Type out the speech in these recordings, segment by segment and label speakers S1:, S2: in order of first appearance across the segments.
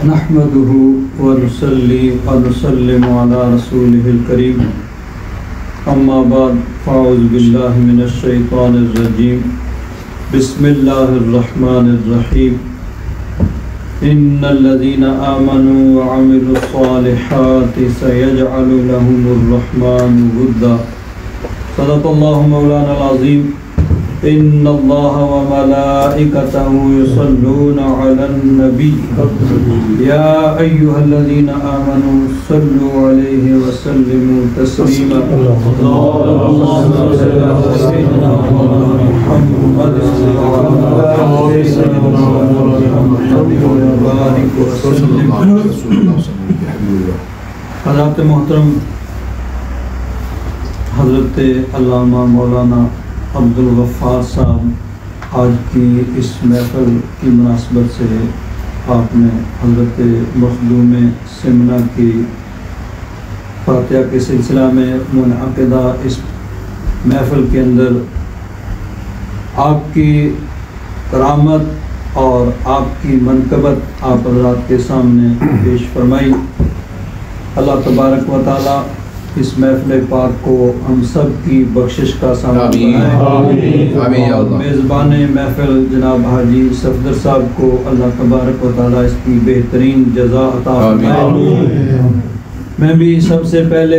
S1: نحمده ونصلي ونسلم على رسوله الكريم اما بعد فاعوذ بالله من الشيطان الرجيم بسم الله الرحمن الرحيم ان الذين آمنوا وعملوا الصالحات سيجعل لهم الرحمن ودا صدق الله مولانا العظيم ان الله وملائكته يصلون على النبي يا ايها الذين آمنوا صلوا عليه وسلموا تسليما اللهم صل على سيدنا محمد وعلى آل سيدنا محمد وبارك وسلم. حضرات محترم، حضرت علامہ مولانا عبدالغفار صاحب آج کی اس محفل کی مناسبت سے آپ نے حضرت مخدوم سمنا کی فاتحہ کے سلسلہ میں منعقدہ اس محفل کے اندر آپ کی کرامت اور آپ کی منقبت آپ حضرات کے سامنے پیش فرمائی. اللہ تبارک و تعالی اس محفل پاک کو ہم سب کی بخشش کا سامان بنائے. میزبان محفل جناب حاجی صفدر صاحب کو اللہ تبارک و تعالی اس کی بہترین جزا عطا فرمائے. میں بھی سب سے پہلے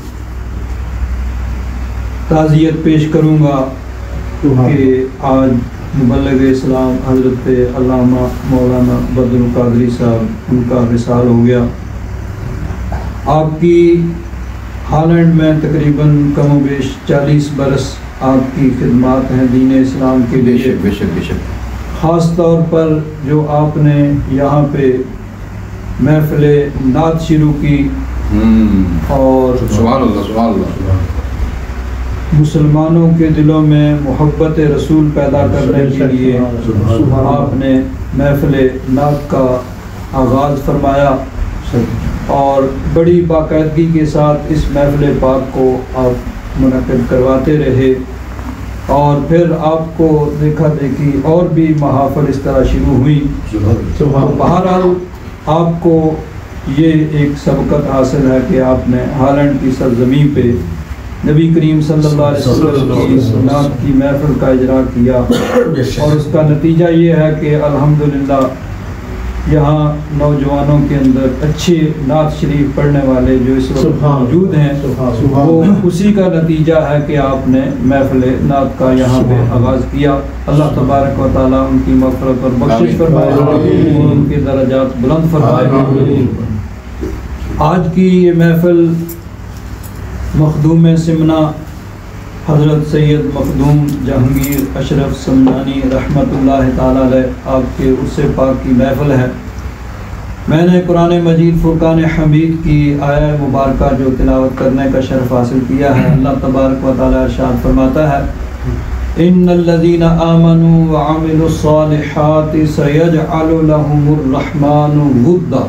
S1: تعزیت پیش کروں گا کہ آج مبلغ اسلام حضرت علامہ مولانا بدر القادری صاحب ان کا وصال ہو گیا. آپ کی ہالینڈ میں تقریباً کم و بیش 40 برس آپ کی خدمات ہیں دین اسلام کے لیے. بے شک خاص طور پر جو آپ نے یہاں پہ محفل نعت شروع کی اور
S2: سبحان اللہ
S1: مسلمانوں کے دلوں میں محبت رسول پیدا کرنے کے لیے آپ نے محفل نعت کا آغاز فرمایا اور بڑی باقاعدگی کے ساتھ اس محفل پاک کو آپ منعقد کرواتے رہے اور پھر آپ کو دیکھا دیکھی اور بھی محافل اس طرح شروع ہوئی. بہرحال آپ کو یہ ایک سبقت حاصل ہے کہ آپ نے ہالینڈ کی سرزمین پہ نبی کریم صلی اللہ علیہ وسلم کی نعت کی محفل کا اجرا کیا اور اس کا نتیجہ یہ ہے کہ الحمدللہ یہاں نوجوانوں کے اندر اچھے نعت شریف پڑھنے والے جو اس وقت موجود ہیں وہ اسی کا نتیجہ ہے کہ آپ نے محفل نعت کا یہاں پہ آغاز کیا. اللہ تبارک و تعالیٰ ان کی مغفرت اور بخشش فرمائے اور ان کے درجات بلند فرمائے. آج کی یہ محفل مخدوم سمنا حضرت سید مخدوم جہانگیر اشرف سمنانی رحمۃ اللہ تعالیٰ علیہ آپ کے عرص پاک کی محفل ہے. میں نے قرآن مجید فرقان حمید کی آیہ مبارکہ جو تلاوت کرنے کا شرف حاصل کیا ہے. اللہ تبارک و تعالیٰ ارشاد فرماتا ہے ان الذین آمنوا وعملوا الصالحات سیجعل لهم الرحمن ودا،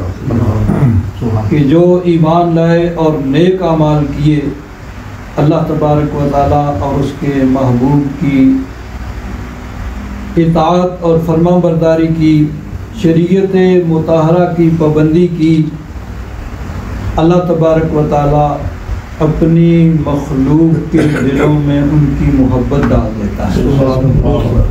S1: کہ جو ایمان لائے اور نیک اعمال کیے اللہ تبارک و تعالیٰ اور اس کے محبوب کی اطاعت اور فرما برداری کی، شریعت مطہرہ کی پابندی کی، اللہ تبارک و تعالیٰ اپنی مخلوق کے دلوں میں ان کی محبت ڈال دیتا ہے.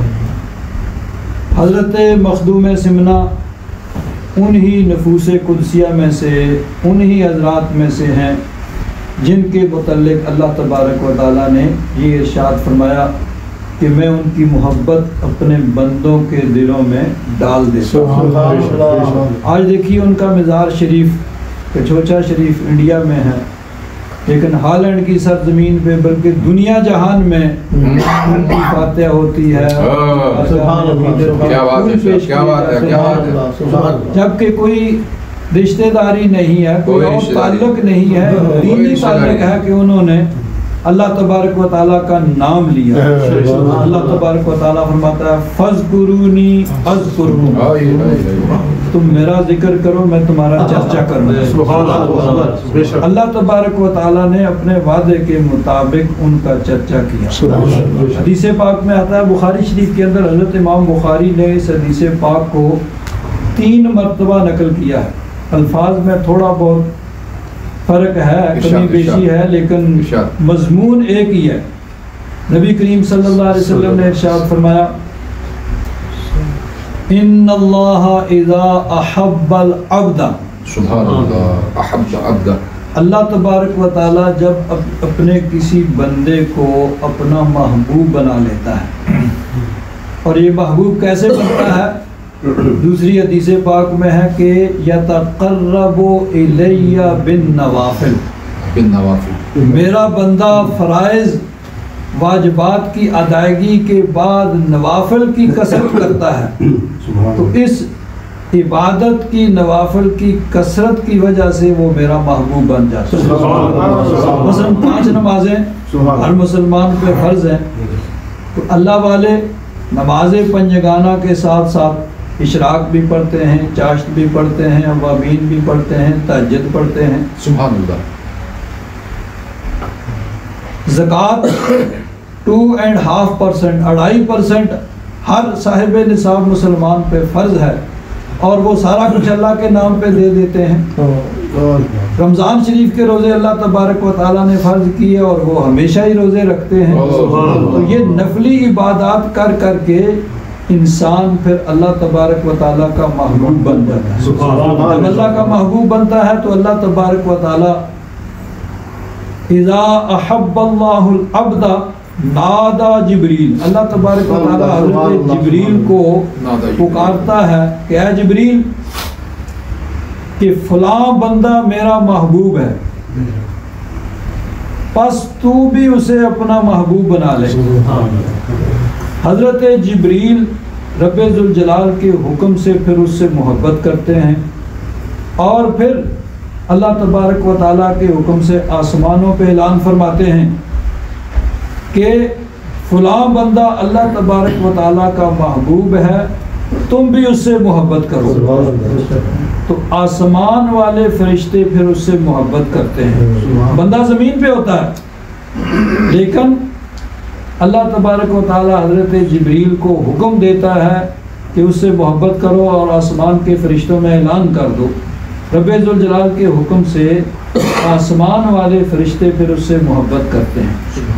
S1: حضرت مخدوم سمنا انہی نفوس قدسیہ میں سے، انہی حضرات میں سے ہیں جن کے متعلق اللہ تبارک و تعالیٰ نے یہ ارشاد فرمایا کہ میں ان کی محبت اپنے بندوں کے دلوں میں ڈال دیتا ہوں. آج دیکھیے ان کا مزار شریف کچھوچا شریف انڈیا میں ہے، لیکن ہالینڈ کی سرزمین پہ بلکہ دنیا جہان میں ان کی فاتحہ ہوتی ہے، جبکہ کوئی رشتہ داری نہیں ہے، کوئی اور تعلق نہیں ہے، دینی تعلق ہے کہ انہوں نے اللہ تبارک و تعالیٰ کا نام لیا. اللہ تبارک و تعالیٰ فرماتا ہے فَاذْكُرُونِي أَذْكُرْكُمْ، تم میرا ذکر کرو میں تمہارا چرچا کروں. اللہ تبارک و تعالیٰ نے اپنے وعدے کے مطابق ان کا چرچا کیا. حدیث پاک میں آتا ہے بخاری شریف کے اندر، حضرت امام بخاری نے اس حدیث پاک کو 3 مرتبہ نقل کیا ہے. الفاظ میں تھوڑا بہت فرق ہے, کمی بیشی ہے, لیکن مضمون ایک ہی ہے. نبی کریم صلی اللہ علیہ وسلم نے ارشاد فرمایا ان اللہ اذا احب العبد,
S2: سبحان اللہ, احب عبد,
S1: اللہ تبارک و تعالی جب اپنے کسی بندے کو اپنا محبوب بنا لیتا ہے. اور یہ محبوب کیسے بنتا ہے؟ دوسری حدیث پاک میں ہے کہ یتقرب الی بالنوافل, میرا بندہ فرائض واجبات کی ادائیگی کے بعد نوافل کی کثرت کرتا ہے. تو اس عبادت کی نوافل کی کثرت کی وجہ سے وہ میرا محبوب بن جاتا ہے. مثلا 5 نمازیں ہر مسلمان پہ فرض ہیں, تو اللہ والے نماز پنجگانہ کے ساتھ ساتھ اشراق بھی پڑھتے ہیں, چاشت بھی پڑھتے ہیں, اوابین بھی پڑھتے ہیں, تہجد پڑھتے ہیں.
S2: سبحان اللہ.
S1: زکوٰۃ 2.5%, 2.5% ہر صاحب نصاب مسلمان پہ فرض ہے, اور وہ سارا کچھ اللہ کے نام پہ دے دیتے ہیں. رمضان شریف کے روزے اللہ تبارک و تعالیٰ نے فرض کیے اور وہ ہمیشہ ہی روزے رکھتے ہیں. تو یہ نفلی عبادات کر کر کے انسان پھر اللہ تبارک و تعالیٰ کا محبوب بن جاتا ہے. جب اللہ کا محبوب بنتا ہے تو اللہ تبارک و تعالیٰ اذا احب اللہ العبد نادا جبریل, اللہ تبارک و تعالیٰ حضرت جبریل کو پکارتا ہے کہ اے جبریل کہ فلاں بندہ میرا محبوب ہے, پس تو بھی اسے اپنا محبوب بنا لے. حضرت جبریل رب ذوالجلال کے حکم سے پھر اس سے محبت کرتے ہیں, اور پھر اللہ تبارک و تعالیٰ کے حکم سے آسمانوں پہ اعلان فرماتے ہیں کہ فلاں بندہ اللہ تبارک و تعالیٰ کا محبوب ہے, تم بھی اس سے محبت کرو. تو آسمان والے فرشتے پھر اس سے محبت کرتے ہیں. بندہ زمین پہ ہوتا ہے, لیکن اللہ تبارک و تعالیٰ حضرت جبریل کو حکم دیتا ہے کہ اس سے محبت کرو اور آسمان کے فرشتوں میں اعلان کر دو. رب ذوالجلال کے حکم سے آسمان والے فرشتے پھر اس سے محبت کرتے ہیں.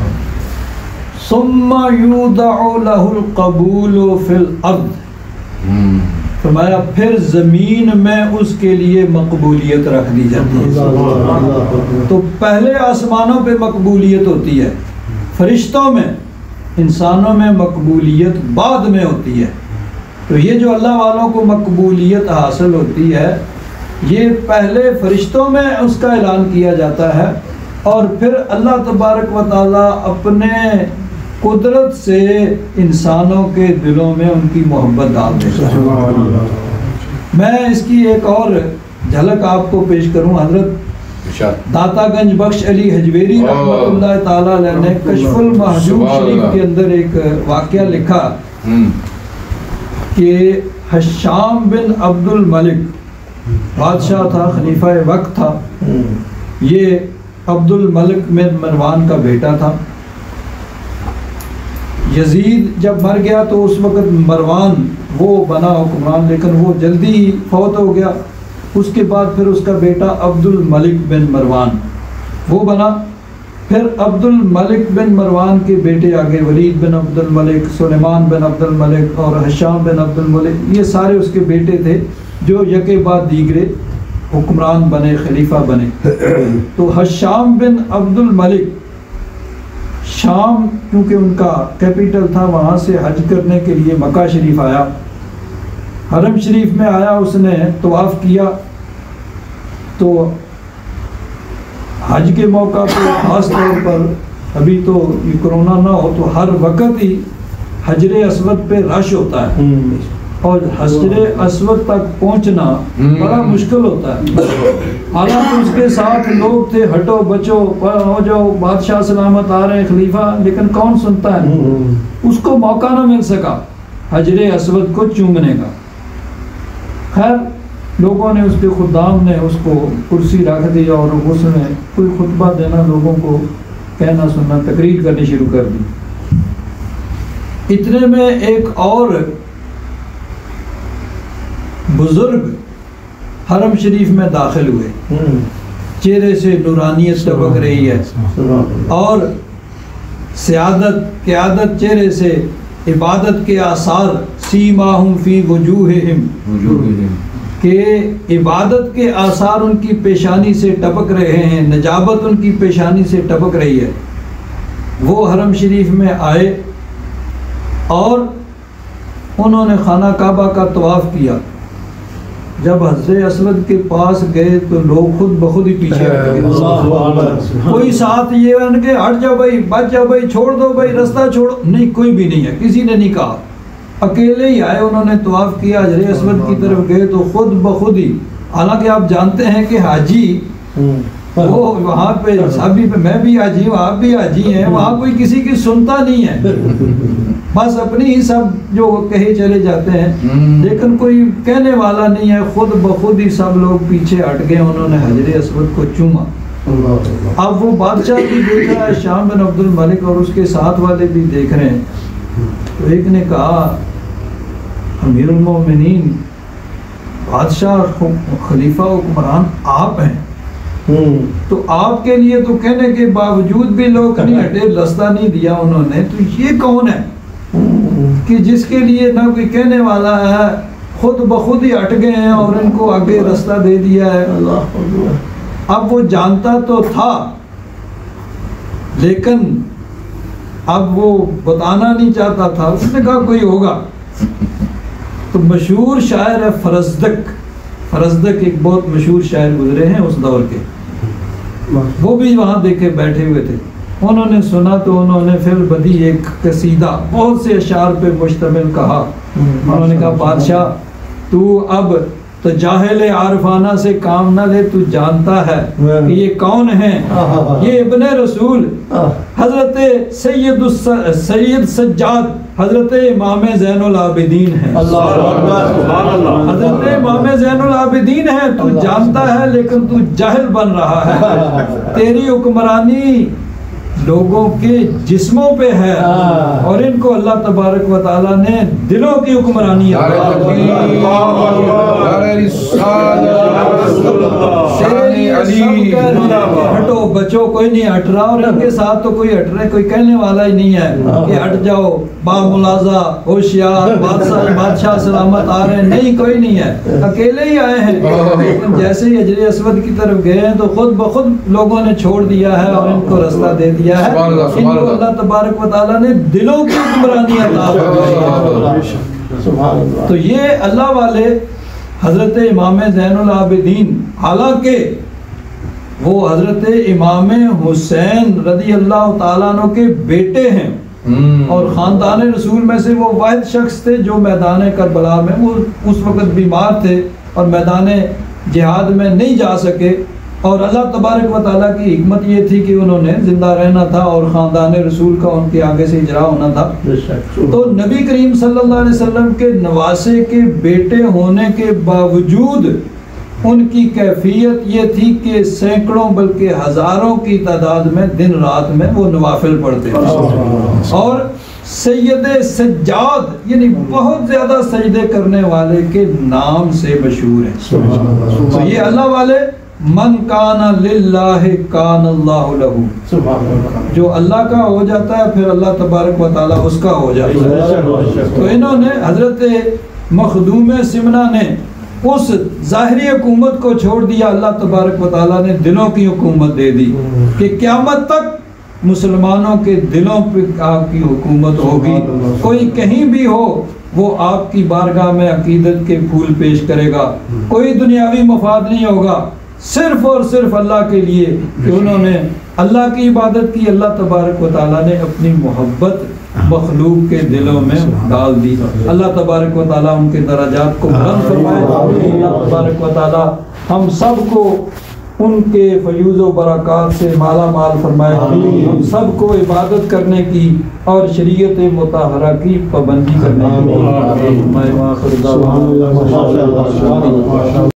S1: ثم یودع له القبول فی الارض, فرمایا پھر زمین میں اس کے لیے مقبولیت رکھ دی جاتی ہے. تو پہلے آسمانوں پہ مقبولیت ہوتی ہے, فرشتوں میں, انسانوں میں مقبولیت بعد میں ہوتی ہے. تو یہ جو اللہ والوں کو مقبولیت حاصل ہوتی ہے, یہ پہلے فرشتوں میں اس کا اعلان کیا جاتا ہے, اور پھر اللہ تبارک و تعالیٰ اپنے قدرت سے انسانوں کے دلوں میں ان کی محبت ڈال دیتا ہے. میں اس کی ایک اور جھلک آپ کو پیش کروں. حضرت داتا گنج بخش علی حجویری رحمۃ اللہ تعالیٰ علیہ نے کشف المحجوب شریف کے اندر ایک واقعہ لکھا کہ حشام بن عبد الملک بادشاہ تھا, خلیفہ وقت تھا. یہ عبد الملک بن مروان کا بیٹا تھا. یزید جب مر گیا تو اس وقت مروان وہ بنا حکمران, لیکن وہ جلدی ہی فوت ہو گیا. اس کے بعد پھر اس کا بیٹا عبد الملک بن مروان وہ بنا. پھر عبد الملک بن مروان کے بیٹے آگے ولید بن عبد الملک, سلیمان بن عبد الملک اور حشام بن عبد الملک, یہ سارے اس کے بیٹے تھے جو یکے بعد دیگرے حکمران بنے, خلیفہ بنے. تو حشام بن عبد الملک شام کیونکہ ان کا کیپیٹل تھا, وہاں سے حج کرنے کے لیے مکہ شریف آیا. حرم شریف میں آیا, اس نے طواف کیا. تو حج کے موقع پہ خاص طور پر, ابھی تو یہ کرونا نہ ہو تو ہر وقت ہی حجر اسود پہ رش ہوتا ہے, اور حجر اسود تک پہنچنا بڑا مشکل ہوتا ہے. حالانکہ اس کے ساتھ لوگ تھے, ہٹو بچو ہو جاؤ, بادشاہ سلامت آ رہے ہیں, خلیفہ, لیکن کون سنتا ہے. اس کو موقع نہ مل سکا حجر اسود کو چومنے کا. خیر لوگوں نے, اس کے خدام نے اس کو کرسی رکھ دی اور اس نے کوئی خطبہ دینا, لوگوں کو کہنا سننا, تقریر کرنی شروع کر دی. اتنے میں ایک اور بزرگ حرم شریف میں داخل ہوئے، چہرے سے نورانیت ٹپک رہی ہے اور سیادت قیادت چہرے سے، عبادت کے آثار سیماہم فی وجوہہم، کہ عبادت کے آثار ان کی پیشانی سے ٹپک رہے ہیں، نجابت ان کی پیشانی سے ٹپک رہی ہے۔ وہ حرم شریف میں آئے اور انہوں نے خانہ کعبہ کا طواف کیا۔ جب حضرت اسود کے پاس گئے تو لوگ خود بخود ہی پیچھے ہٹ گئے، کوئی ساتھ یہ ان کے ہٹ جاؤ بھائی، بچ جاؤ بھائی، چھوڑ دو بھائی، رستہ چھوڑو، نہیں، کوئی بھی نہیں ہے، کسی نے نہیں کہا، اکیلے ہی آئے، انہوں نے طواف کیا، حضرت اسود کی طرف گئے تو خود بخود ہی، حالانکہ آپ جانتے ہیں کہ حاجی وہ وہاں پہ صحابی پہ، میں بھی حاجی ہوں، آپ بھی حاجی ہیں، وہاں کوئی کسی کی سنتا نہیں ہے، بس اپنی ہی سب جو کہے چلے جاتے ہیں، لیکن کوئی کہنے والا نہیں ہے، خود بخود ہی سب لوگ پیچھے ہٹ گئے، انہوں نے حضرت اسود کو چوما۔ اب وہ بادشاہ بھی دیکھ رہا ہے، شام بن عبد الملک، اور اس کے ساتھ والے بھی دیکھ رہے ہیں، تو ایک نے کہا امیر المومنین، بادشاہ خلیفہ حکمران آپ ہیں، تو آپ کے لیے تو کہنے کے باوجود بھی لوگ نہیں ہٹے، رستہ نہیں دیا انہوں نے، تو یہ کون ہے کہ جس کے لیے نہ کوئی کہنے والا ہے، خود بخود ہی ہٹ گئے ہیں اور ان کو آگے رستہ دے دیا ہے۔ اب وہ جانتا تو تھا لیکن اب وہ بتانا نہیں چاہتا تھا، اس نے کہا کوئی ہوگا۔ تو مشہور شاعر ہے فرزدق ایک بہت مشہور شاعر گزرے ہیں اس دور کے، وہ بھی وہاں دیکھے بیٹھے ہوئے تھے، انہوں نے سنا تو انہوں نے پھر بدی ایک قصیدہ بہت سے اشعار پہ مشتمل کہا۔ انہوں نے کہا بادشاہ تو اب تجاہل عارفانہ سے کام نہ لے، تو جانتا ہے کہ یہ کون ہیں، یہ ابن رسول حضرت سید سجاد حضرت امام زین العابدین ہیں، حضرت امام زین العابدین ہیں، تو جانتا ہے لیکن تو جاہل بن رہا ہے، تیری حکمرانی لوگوں کے جسموں پہ ہے اور ان کو اللہ تبارک و تعالیٰ نے دلوں کی حکمرانی ہٹو بچو، کوئی نہیں ہٹ رہا، اور ان کے ساتھ تو کوئی ہٹ رہے، کوئی کہنے والا ہی نہیں ہے کہ ہٹ جاؤ، با ملازہ ہوشیار، بادشاہ سلامت آ رہے ہیں، نہیں، کوئی نہیں ہے، اکیلے ہی آئے ہیں۔ لیکن جیسے ہی حجر اسود کی طرف گئے ہیں تو خود بخود لوگوں نے چھوڑ دیا ہے اور ان کو رستہ دے دیا ہے، ان کو اللہ تبارک و تعالیٰ نے دلوں کی حکمرانی عطا فرمائی ہے۔ تو یہ اللہ والے حضرت امام زین العابدین، حالانکہ وہ حضرت امام حسین رضی اللہ تعالیٰ عنہ کے بیٹے ہیں اور خاندان رسول میں سے وہ واحد شخص تھے جو میدان کربلا میں، وہ اس وقت بیمار تھے اور میدان جہاد میں نہیں جا سکے، اور اللہ تبارک و تعالیٰ کی حکمت یہ تھی کہ انہوں نے زندہ رہنا تھا اور خاندان رسول کا ان کے آگے سے اجرا ہونا تھا۔ تو نبی کریم صلی اللہ علیہ وسلم کے نواسے کے بیٹے ہونے کے باوجود ان کی کیفیت یہ تھی کہ سینکڑوں بلکہ ہزاروں کی تعداد میں دن رات میں وہ نوافل پڑھتے تھے، اور سید سجاد یعنی بہت زیادہ سجدے کرنے والے کے نام سے مشہور ہیں۔ تو یہ اللہ والے، من کان للہ کان اللہ لہ، جو اللہ کا ہو جاتا ہے پھر اللہ تبارک و تعالیٰ اس کا ہو جاتا ہے۔ تو انہوں نے حضرت مخدوم سمنہ نے اس ظاہری حکومت کو چھوڑ دیا، اللہ تبارک و تعالیٰ نے دلوں کی حکومت دے دی کہ قیامت تک مسلمانوں کے دلوں پہ آپ کی حکومت ہوگی، کوئی کہیں بھی ہو وہ آپ کی بارگاہ میں عقیدت کے پھول پیش کرے گا، کوئی دنیاوی مفاد نہیں ہوگا، صرف اور صرف اللہ کے لیے کہ انہوں نے اللہ کی عبادت کی، اللہ تبارک و تعالیٰ نے اپنی محبت مخلوق کے دلوں میں ڈال دی۔ اللہ تبارک و تعالیٰ ان کے درجات کو بلند فرمائے، اللہ تبارک و تعالیٰ ہم سب کو ان کے فیوز و برکات سے مالا مال فرمائے، ہم سب کو عبادت کرنے کی اور شریعت مطہرہ کی پابندی کرنے کی